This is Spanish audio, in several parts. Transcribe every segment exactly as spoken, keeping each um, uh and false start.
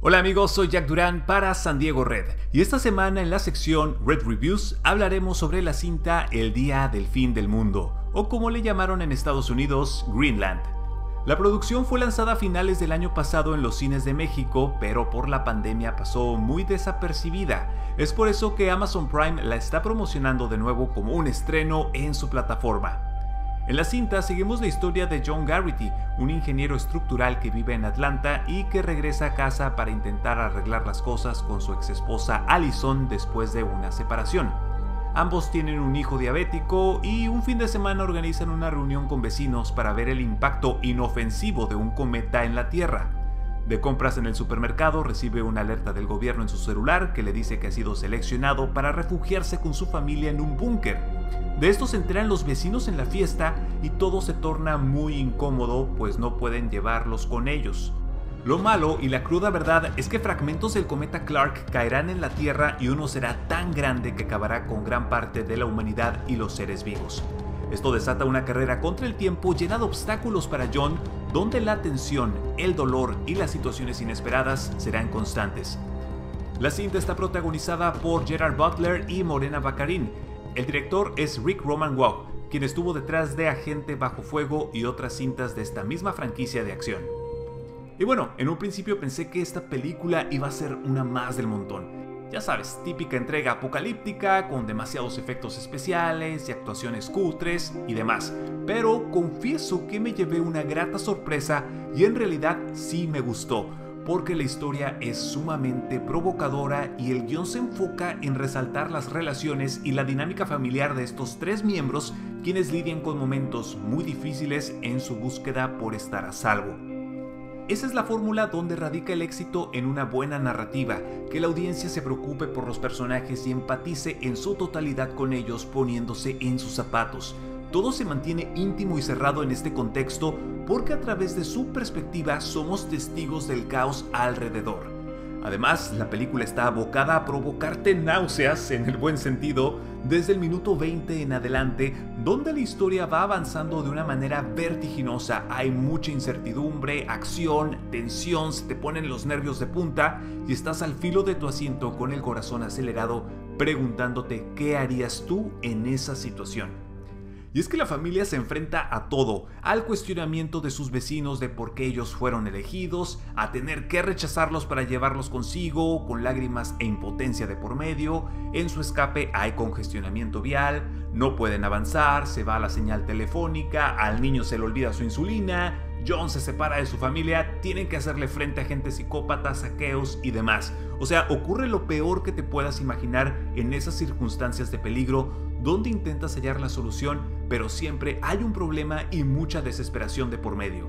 Hola amigos, soy Jack Durán para San Diego Red y esta semana en la sección Red Reviews hablaremos sobre la cinta El Día del Fin del Mundo, o como le llamaron en Estados Unidos, Greenland. La producción fue lanzada a finales del año pasado en los cines de México, pero por la pandemia pasó muy desapercibida. Es por eso que Amazon Prime la está promocionando de nuevo como un estreno en su plataforma. En la cinta seguimos la historia de John Garrity, un ingeniero estructural que vive en Atlanta y que regresa a casa para intentar arreglar las cosas con su exesposa Allison después de una separación. Ambos tienen un hijo diabético y un fin de semana organizan una reunión con vecinos para ver el impacto inofensivo de un cometa en la Tierra. De compras en el supermercado recibe una alerta del gobierno en su celular que le dice que ha sido seleccionado para refugiarse con su familia en un búnker. De esto se enteran los vecinos en la fiesta y todo se torna muy incómodo, pues no pueden llevarlos con ellos. Lo malo y la cruda verdad es que fragmentos del cometa Clark caerán en la Tierra y uno será tan grande que acabará con gran parte de la humanidad y los seres vivos. Esto desata una carrera contra el tiempo llena de obstáculos para John, donde la tensión, el dolor y las situaciones inesperadas serán constantes. La cinta está protagonizada por Gerard Butler y Morena Baccarin. El director es Rick Roman Waugh, quien estuvo detrás de Agente Bajo Fuego y otras cintas de esta misma franquicia de acción. Y bueno, en un principio pensé que esta película iba a ser una más del montón. Ya sabes, típica entrega apocalíptica con demasiados efectos especiales y actuaciones cutres y demás. Pero confieso que me llevé una grata sorpresa y en realidad sí me gustó, porque la historia es sumamente provocadora y el guión se enfoca en resaltar las relaciones y la dinámica familiar de estos tres miembros, quienes lidian con momentos muy difíciles en su búsqueda por estar a salvo. Esa es la fórmula donde radica el éxito en una buena narrativa, que la audiencia se preocupe por los personajes y empatice en su totalidad con ellos poniéndose en sus zapatos. Todo se mantiene íntimo y cerrado en este contexto porque a través de su perspectiva somos testigos del caos alrededor. Además, la película está abocada a provocarte náuseas, en el buen sentido, desde el minuto veinte en adelante, donde la historia va avanzando de una manera vertiginosa. Hay mucha incertidumbre, acción, tensión, se te ponen los nervios de punta y estás al filo de tu asiento con el corazón acelerado, preguntándote qué harías tú en esa situación. Y es que la familia se enfrenta a todo, al cuestionamiento de sus vecinos de por qué ellos fueron elegidos, a tener que rechazarlos para llevarlos consigo, con lágrimas e impotencia de por medio. En su escape hay congestionamiento vial, no pueden avanzar, se va la señal telefónica, al niño se le olvida su insulina, John se separa de su familia, tienen que hacerle frente a agentes psicópatas, saqueos y demás. O sea, ocurre lo peor que te puedas imaginar en esas circunstancias de peligro, donde intentas hallar la solución, pero siempre hay un problema y mucha desesperación de por medio.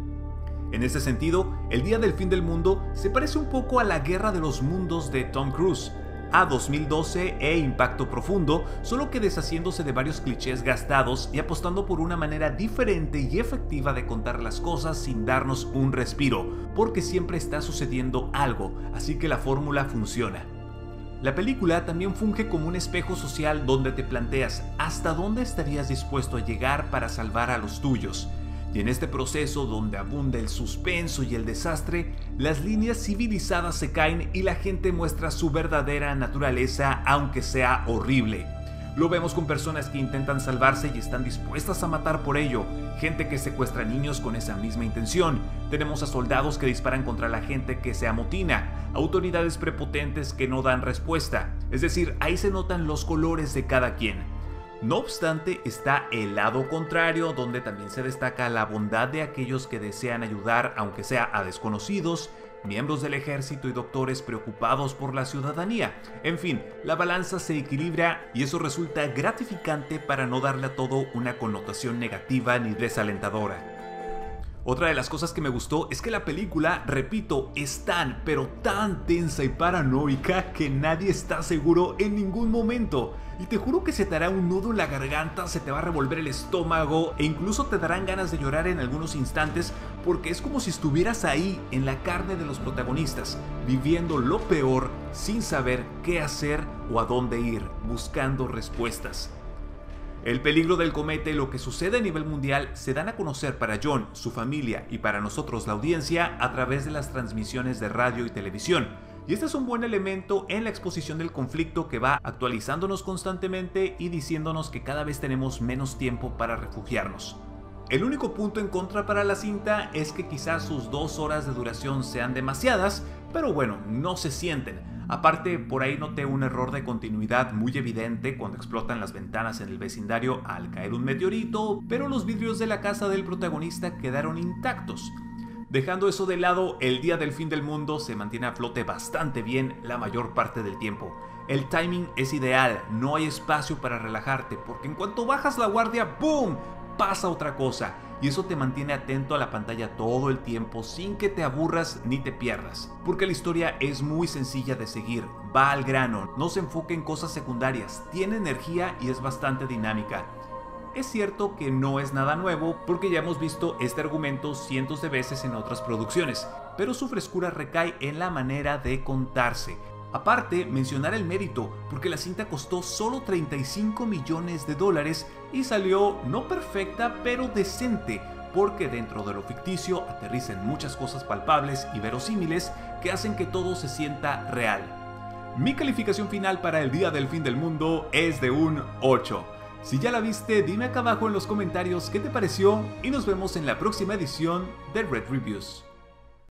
En este sentido, El Día del Fin del Mundo se parece un poco a La Guerra de los Mundos de Tom Cruise, a dos mil doce e Impacto Profundo, solo que deshaciéndose de varios clichés gastados y apostando por una manera diferente y efectiva de contar las cosas sin darnos un respiro, porque siempre está sucediendo algo, así que la fórmula funciona. La película también funge como un espejo social donde te planteas hasta dónde estarías dispuesto a llegar para salvar a los tuyos. Y en este proceso donde abunda el suspenso y el desastre, las líneas civilizadas se caen y la gente muestra su verdadera naturaleza, aunque sea horrible. Lo vemos con personas que intentan salvarse y están dispuestas a matar por ello, gente que secuestra niños con esa misma intención, tenemos a soldados que disparan contra la gente que se amotina, autoridades prepotentes que no dan respuesta, es decir, ahí se notan los colores de cada quien. No obstante, está el lado contrario, donde también se destaca la bondad de aquellos que desean ayudar, aunque sea a desconocidos, miembros del ejército y doctores preocupados por la ciudadanía. En fin, la balanza se equilibra y eso resulta gratificante para no darle a todo una connotación negativa ni desalentadora. Otra de las cosas que me gustó es que la película, repito, es tan, pero tan tensa y paranoica que nadie está seguro en ningún momento. Y te juro que se te hará un nudo en la garganta, se te va a revolver el estómago e incluso te darán ganas de llorar en algunos instantes porque es como si estuvieras ahí en la carne de los protagonistas, viviendo lo peor sin saber qué hacer o a dónde ir, buscando respuestas. El peligro del cometa y lo que sucede a nivel mundial se dan a conocer para John, su familia y para nosotros la audiencia a través de las transmisiones de radio y televisión. Y este es un buen elemento en la exposición del conflicto que va actualizándonos constantemente y diciéndonos que cada vez tenemos menos tiempo para refugiarnos. El único punto en contra para la cinta es que quizás sus dos horas de duración sean demasiadas, pero bueno, no se sienten. Aparte, por ahí noté un error de continuidad muy evidente cuando explotan las ventanas en el vecindario al caer un meteorito, pero los vidrios de la casa del protagonista quedaron intactos. Dejando eso de lado, el día del fin del mundo se mantiene a flote bastante bien la mayor parte del tiempo. El timing es ideal, no hay espacio para relajarte, porque en cuanto bajas la guardia, ¡boom!, pasa otra cosa, y eso te mantiene atento a la pantalla todo el tiempo sin que te aburras ni te pierdas. Porque la historia es muy sencilla de seguir, va al grano, no se enfoca en cosas secundarias, tiene energía y es bastante dinámica. Es cierto que no es nada nuevo porque ya hemos visto este argumento cientos de veces en otras producciones, pero su frescura recae en la manera de contarse. Aparte, mencionar el mérito, porque la cinta costó solo treinta y cinco millones de dólares y salió no perfecta, pero decente, porque dentro de lo ficticio aterrizan muchas cosas palpables y verosímiles que hacen que todo se sienta real. Mi calificación final para El Día del Fin del Mundo es de un ocho. Si ya la viste, dime acá abajo en los comentarios qué te pareció y nos vemos en la próxima edición de Red Reviews.